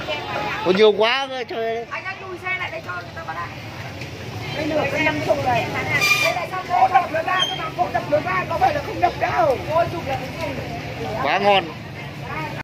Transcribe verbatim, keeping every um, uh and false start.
Có nhiều quá cơ trời. Anh anh lùi xe lại đây cho người ta vào đây. Đây nửa cái năm chục này. Đây là sao cô đập được ra, các bạn cô đập được ra, có phải là không đập đâu. Cô chụp là cái gì? Quá ngon.